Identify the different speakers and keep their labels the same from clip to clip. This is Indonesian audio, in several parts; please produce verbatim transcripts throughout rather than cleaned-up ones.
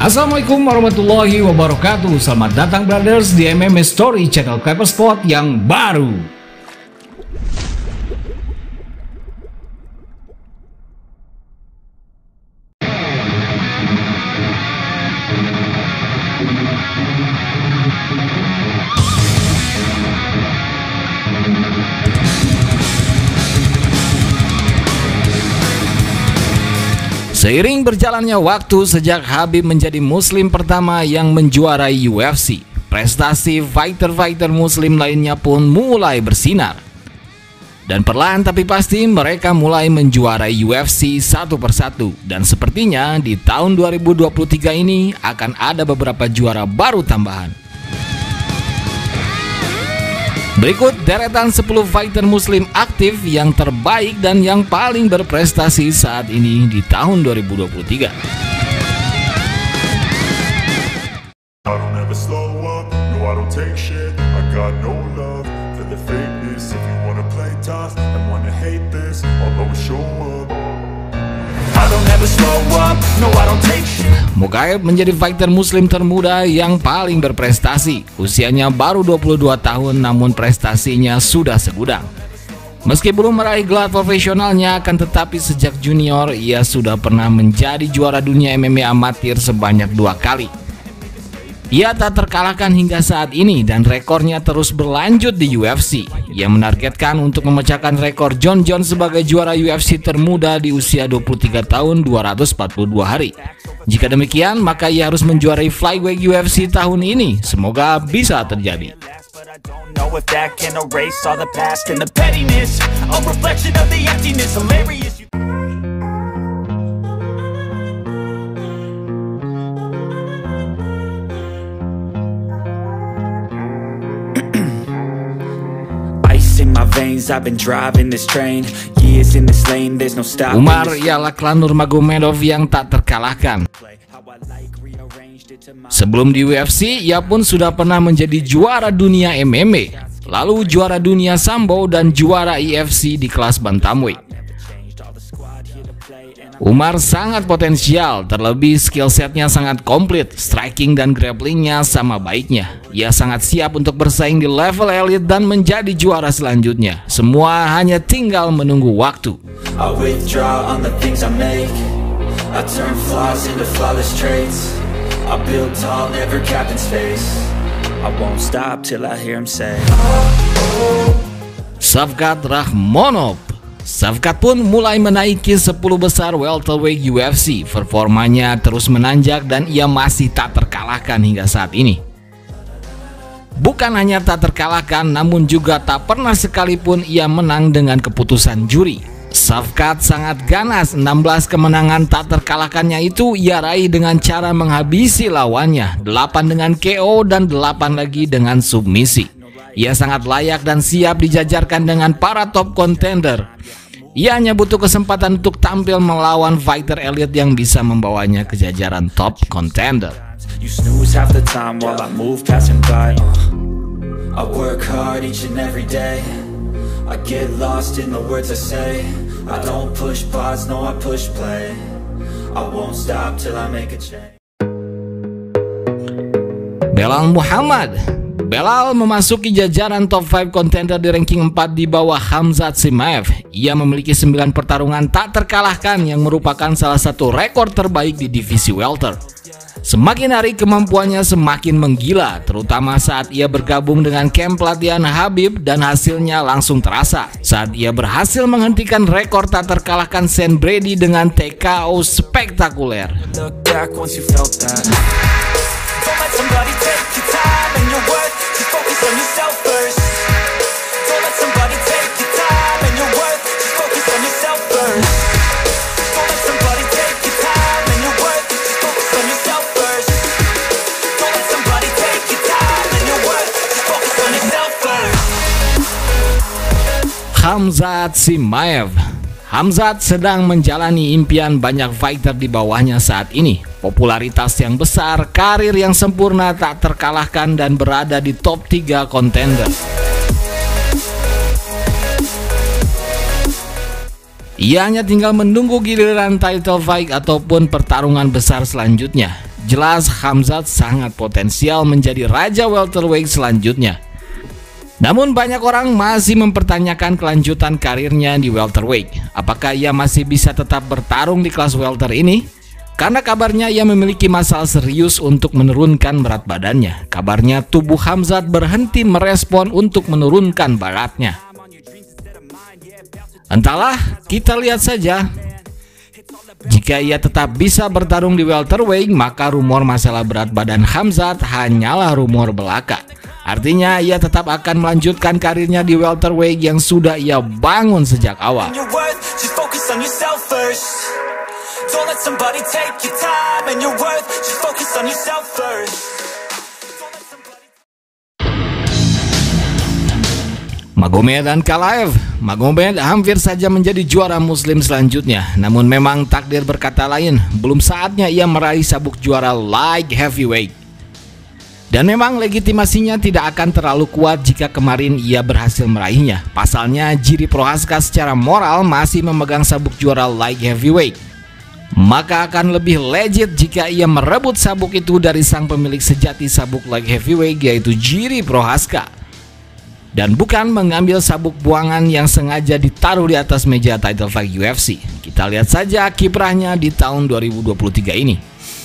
Speaker 1: Assalamualaikum warahmatullahi wabarakatuh. Selamat datang brothers di M M A Story channel Cleverspot yang baru. Seiring berjalannya waktu sejak Khabib menjadi muslim pertama yang menjuarai U F C, prestasi fighter-fighter muslim lainnya pun mulai bersinar. Dan perlahan tapi pasti mereka mulai menjuarai U F C satu persatu. Dan sepertinya di tahun dua ribu dua puluh tiga ini akan ada beberapa juara baru tambahan. Berikut deretan sepuluh fighter muslim aktif yang terbaik dan yang paling berprestasi saat ini di tahun dua ribu dua puluh tiga. Mokaev menjadi fighter muslim termuda yang paling berprestasi. Usianya baru dua puluh dua tahun namun prestasinya sudah segudang. Meski belum meraih gelar profesionalnya, akan tetapi sejak junior ia sudah pernah menjadi juara dunia M M A amatir sebanyak dua kali. Ia tak terkalahkan hingga saat ini dan rekornya terus berlanjut di U F C. Ia menargetkan untuk memecahkan rekor Jon Jones sebagai juara U F C termuda di usia dua puluh tiga tahun dua ratus empat puluh dua hari. Jika demikian, maka ia harus menjuarai flyweight U F C tahun ini. Semoga bisa terjadi. Umar ialah klan Nurmagomedov yang tak terkalahkan. Sebelum di U F C, ia pun sudah pernah menjadi juara dunia M M A, lalu juara dunia Sambo dan juara I F C di kelas bantamweight. Umar sangat potensial, terlebih skill setnya sangat komplit, striking dan grapplingnya sama baiknya. Ia sangat siap untuk bersaing di level elite dan menjadi juara selanjutnya. Semua hanya tinggal menunggu waktu. Shavkat Rakhmonov. Shavkat pun mulai menaiki sepuluh besar welterweight U F C. Performanya terus menanjak dan ia masih tak terkalahkan hingga saat ini. Bukan hanya tak terkalahkan, namun juga tak pernah sekalipun ia menang dengan keputusan juri. Shavkat sangat ganas, enam belas kemenangan tak terkalahkannya itu ia raih dengan cara menghabisi lawannya, delapan dengan K O dan delapan lagi dengan submisi. Ia sangat layak dan siap dijajarkan dengan para top contender. Ia hanya butuh kesempatan untuk tampil melawan fighter elite yang bisa membawanya ke jajaran top contender. Belal Muhammad. Belal memasuki jajaran top lima contender di ranking empat di bawah Khamzat Chimaev. Ia memiliki sembilan pertarungan tak terkalahkan yang merupakan salah satu rekor terbaik di divisi welter. Semakin hari kemampuannya semakin menggila, terutama saat ia bergabung dengan camp pelatihan Khabib dan hasilnya langsung terasa saat ia berhasil menghentikan rekor tak terkalahkan Sean Brady dengan T K O spektakuler. Khamzat Chimaev. Khamzat sedang menjalani impian banyak fighter di bawahnya saat ini. Popularitas yang besar, karir yang sempurna tak terkalahkan dan berada di top tiga contender. Ia hanya tinggal menunggu giliran title fight ataupun pertarungan besar selanjutnya. jelas Khamzat sangat potensial menjadi raja welterweight selanjutnya. Namun banyak orang masih mempertanyakan kelanjutan karirnya di welterweight. Apakah ia masih bisa tetap bertarung di kelas welter ini? Karena kabarnya ia memiliki masalah serius untuk menurunkan berat badannya. Kabarnya tubuh Khamzat berhenti merespon untuk menurunkan beratnya. Entahlah, kita lihat saja. Jika ia tetap bisa bertarung di welterweight, maka rumor masalah berat badan Khamzat hanyalah rumor belaka. Artinya ia tetap akan melanjutkan karirnya di welterweight yang sudah ia bangun sejak awal. Magomed dan Ankalaev. Magomed hampir saja menjadi juara muslim selanjutnya. Namun memang takdir berkata lain, belum saatnya ia meraih sabuk juara light heavyweight. Dan memang legitimasinya tidak akan terlalu kuat jika kemarin ia berhasil meraihnya. Pasalnya Jiri Prochazka secara moral masih memegang sabuk juara light heavyweight. Maka akan lebih legit jika ia merebut sabuk itu dari sang pemilik sejati sabuk light heavyweight, yaitu Jiri Prochazka. Dan bukan mengambil sabuk buangan yang sengaja ditaruh di atas meja title fight U F C. Kita lihat saja kiprahnya di tahun dua ribu dua puluh tiga ini.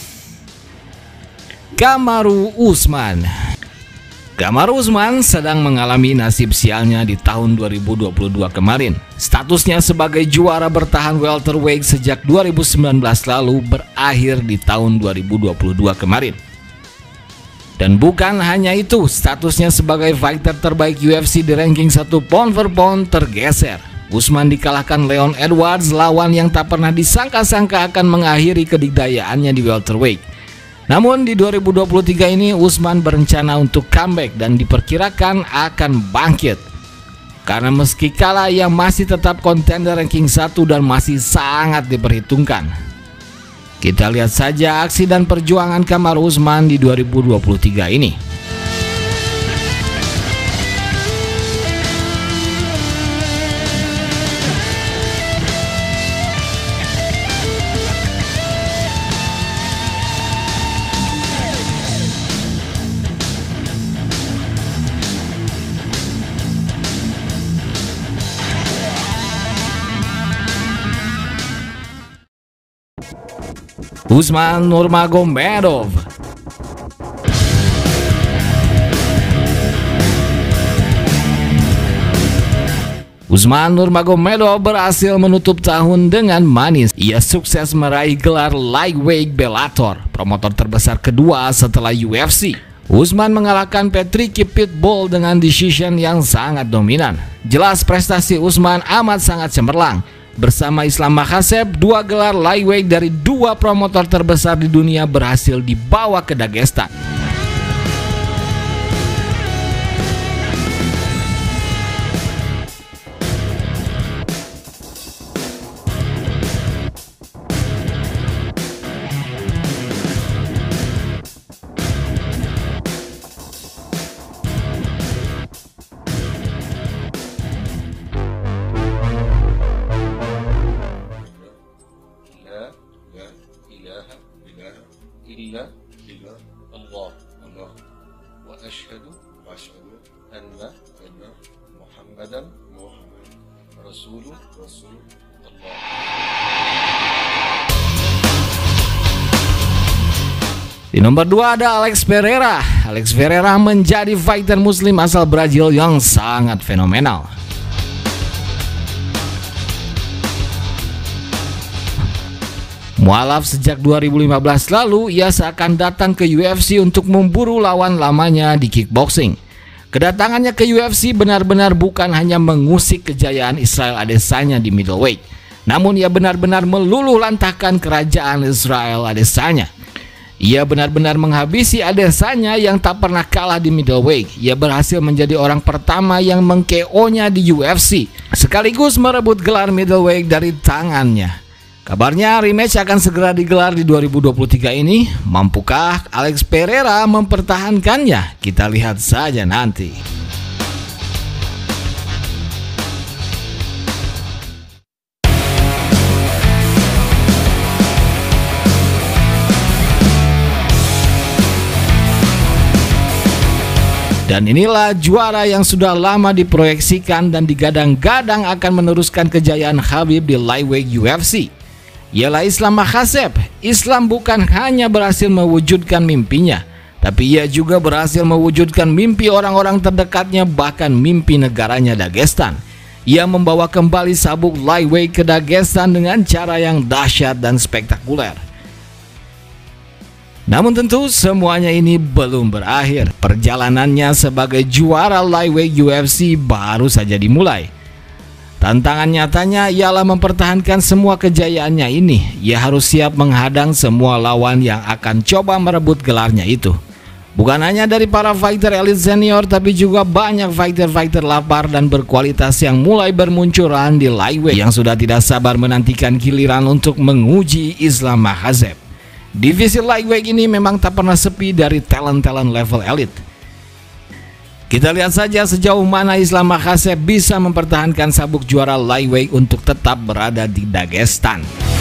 Speaker 1: Kamaru Usman. Kamaru Usman sedang mengalami nasib sialnya di tahun dua ribu dua puluh dua kemarin. Statusnya sebagai juara bertahan welterweight sejak dua ribu sembilan belas lalu berakhir di tahun dua ribu dua puluh dua kemarin. Dan bukan hanya itu, statusnya sebagai fighter terbaik U F C di ranking satu pound per pound tergeser. Usman dikalahkan Leon Edwards, lawan yang tak pernah disangka-sangka akan mengakhiri kedikdayaannya di welterweight. Namun di dua ribu dua puluh tiga ini Usman berencana untuk comeback dan diperkirakan akan bangkit. Karena meski kalah ia masih tetap kontender ranking satu dan masih sangat diperhitungkan. Kita lihat saja aksi dan perjuangan Kamaru Usman di dua ribu dua puluh tiga ini. Usman Nurmagomedov. Usman Nurmagomedov berhasil menutup tahun dengan manis. Ia sukses meraih gelar lightweight Bellator, promotor terbesar kedua setelah U F C. Usman mengalahkan Patrick Pitbull dengan decision yang sangat dominan. Jelas prestasi Usman amat sangat cemerlang. Bersama Islam Makhachev, dua gelar lightweight dari dua promotor terbesar di dunia berhasil dibawa ke Dagestan.
Speaker 2: إلا إلا الله الله وأشهد وأشهد أن أن محمدا محمد رسول رسول الله.
Speaker 1: Di nomor dua ada Alex Pereira. Alex Pereira menjadi fighter muslim asal Brazil yang sangat fenomenal. Mualaf sejak dua ribu lima belas lalu, ia seakan datang ke U F C untuk memburu lawan lamanya di kickboxing. Kedatangannya ke U F C benar-benar bukan hanya mengusik kejayaan Israel Adesanya di middleweight, namun ia benar-benar meluluh lantahkan kerajaan Israel Adesanya. Ia benar-benar menghabisi Adesanya yang tak pernah kalah di middleweight. Ia berhasil menjadi orang pertama yang meng-K O-nya di U F C, sekaligus merebut gelar middleweight dari tangannya. Kabarnya rematch akan segera digelar di dua ribu dua puluh tiga ini. Mampukah Alex Pereira mempertahankannya? Kita lihat saja nanti. Dan inilah juara yang sudah lama diproyeksikan dan digadang-gadang akan meneruskan kejayaan Khabib di lightweight U F C. Ialah Islam Makhachev. Islam bukan hanya berhasil mewujudkan mimpinya, tapi ia juga berhasil mewujudkan mimpi orang-orang terdekatnya, bahkan mimpi negaranya Dagestan. Ia membawa kembali sabuk lightweight ke Dagestan dengan cara yang dahsyat dan spektakuler. Namun tentu semuanya ini belum berakhir. Perjalanannya sebagai juara lightweight U F C baru saja dimulai. Tantangan nyatanya ialah mempertahankan semua kejayaannya ini. Ia harus siap menghadang semua lawan yang akan coba merebut gelarnya itu. Bukan hanya dari para fighter elite senior, tapi juga banyak fighter-fighter lapar dan berkualitas yang mulai bermunculan di lightweight yang sudah tidak sabar menantikan giliran untuk menguji Islam Makhachev. Divisi lightweight ini memang tak pernah sepi dari talent-talent level elite. Kita lihat saja sejauh mana Islam Makhachev bisa mempertahankan sabuk juara lightweight untuk tetap berada di Dagestan.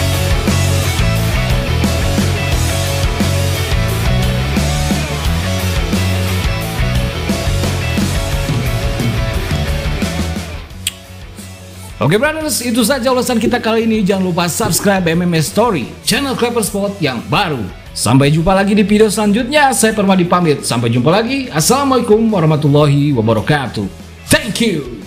Speaker 1: Oke brothers, itu saja ulasan kita kali ini. Jangan lupa subscribe M M A Story, channel Clever Sport yang baru. Sampai jumpa lagi di video selanjutnya. Saya Permadi pamit. Sampai jumpa lagi. Assalamualaikum warahmatullahi wabarakatuh. Thank you.